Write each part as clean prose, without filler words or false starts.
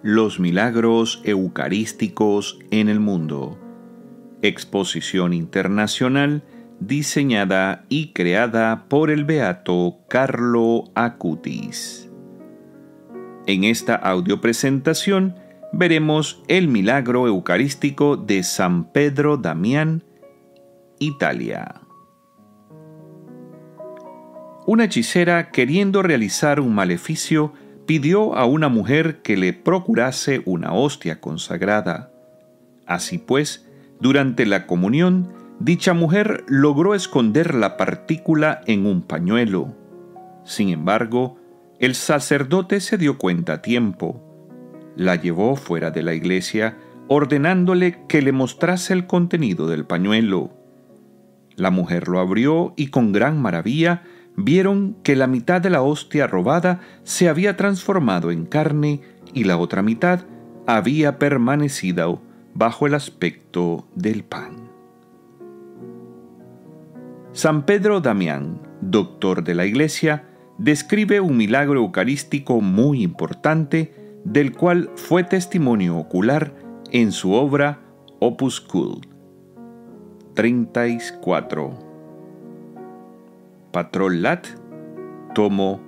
Los milagros eucarísticos en el mundo. Exposición internacional diseñada y creada por el beato Carlo Acutis. En esta audiopresentación veremos el milagro eucarístico de San Pedro Damián, Italia. Una hechicera, queriendo realizar un maleficio, pidió a una mujer que le procurase una hostia consagrada. Así pues, durante la comunión, dicha mujer logró esconder la partícula en un pañuelo. Sin embargo, el sacerdote se dio cuenta a tiempo. La llevó fuera de la iglesia, ordenándole que le mostrase el contenido del pañuelo. La mujer lo abrió y con gran maravilla vieron que la mitad de la hostia robada se había transformado en carne y la otra mitad había permanecido bajo el aspecto del pan. San Pedro Damián, doctor de la Iglesia, describe un milagro eucarístico muy importante, del cual fue testimonio ocular en su obra Opuscul 34. Patrol Lat, tomo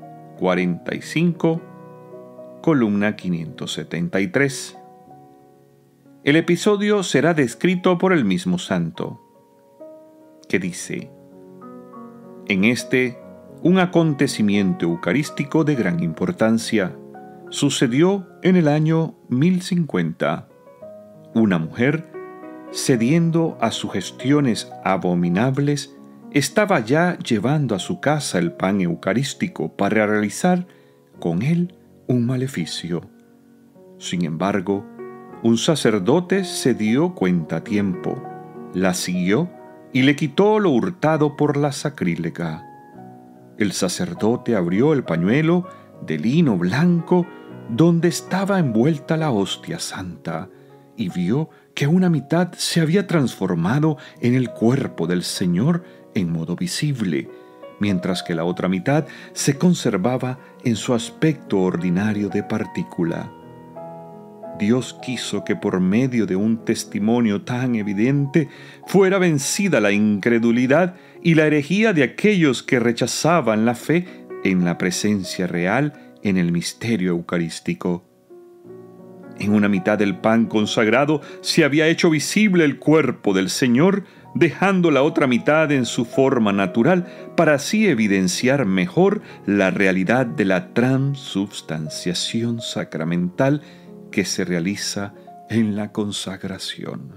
45, columna 573. El episodio será descrito por el mismo santo, que dice: en un acontecimiento eucarístico de gran importancia, sucedió en el año 1050. Una mujer, cediendo a sugestiones abominables, estaba ya llevando a su casa el pan eucarístico para realizar con él un maleficio. Sin embargo, un sacerdote se dio cuenta a tiempo, la siguió y le quitó lo hurtado por la sacrílega. El sacerdote abrió el pañuelo de lino blanco donde estaba envuelta la hostia santa y vio que una mitad se había transformado en el cuerpo del Señor en modo visible, mientras que la otra mitad se conservaba en su aspecto ordinario de partícula. Dios quiso que por medio de un testimonio tan evidente fuera vencida la incredulidad y la herejía de aquellos que rechazaban la fe en la presencia real en el misterio eucarístico. En una mitad del pan consagrado se había hecho visible el cuerpo del Señor, dejando la otra mitad en su forma natural para así evidenciar mejor la realidad de la transubstanciación sacramental que se realiza en la consagración.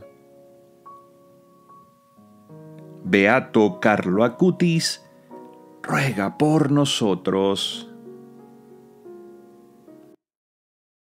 Beato Carlo Acutis, ruega por nosotros.